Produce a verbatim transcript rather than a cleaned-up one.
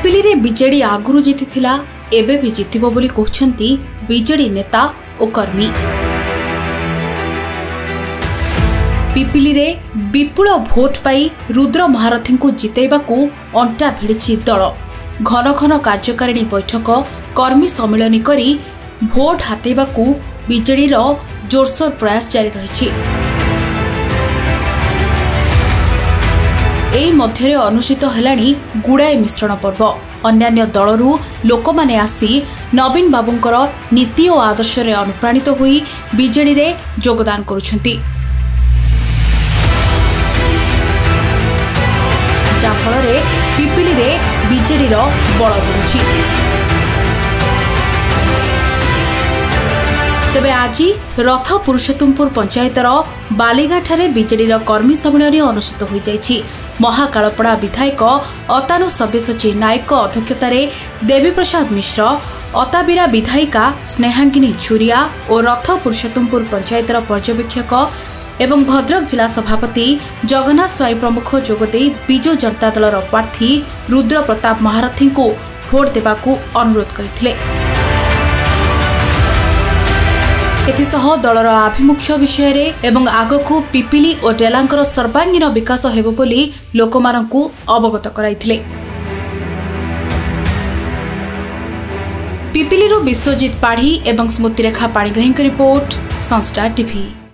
पिपिली रे बीजेडी आगुरु जीतिथिला एबे भी जीतिबो बोली कहउछंती बीजेडी नेता और कर्मी। पिपिली रे विपुल भोट पाई रुद्र महारथी को जितेबाकू अंटा भिड़ी दल घन घन कार्यकारिणी बैठक कर्मी सम्मिलन करी भोट हातेबाकू बीजेडी रो जोरसोर प्रयास जारी रही। एई मध्यरे अनुष्ठित हेलानी गुड़ाए मिश्रण पर्व। अन्यान्य दलरू लोक माने आसी नवीन बाबूंकर नीति और आदर्श रे अनुप्राणित होई बीजेडी रे योगदान करुछंती, जाफल रे पिपिली रे बीजेडी रो बल बढ़ुछि। तेबे आज रथ पुरुषोत्तमपुर पंचायतर बालीगाठारे बीजेडी रो कर्मी सम्मेलन अनुष्ठित हो जाइछि। महाकालपड़ा विधायक अतानु सब्यसाची नायक अध्यक्षतार देवी प्रसाद मिश्र, अताबिरा विधायिका स्नेहांगिनी छुरिया और रथ पुरुषोत्तमपुर पंचायतर पर्यवेक्षक एवं भद्रक जिला सभापति जगन्नाथ स्वाई प्रमुख जोगदे विजु जनता दल प्रार्थी रुद्र प्रताप महारथी को भोट देबाकू अनुरोध करथिले। एथिसह दलर आभिमुख्य विषय रे एवं आगकू पिपिली और डेलांकर सर्वांगीन विकास हेबो बोली लोकमानंकू अवगत कराइथिले। पिपिली रो विश्वजीत पाढ़ी एवं स्मृतिरेखा पाणिग्राही रिपोर्ट संस्टार टीवी।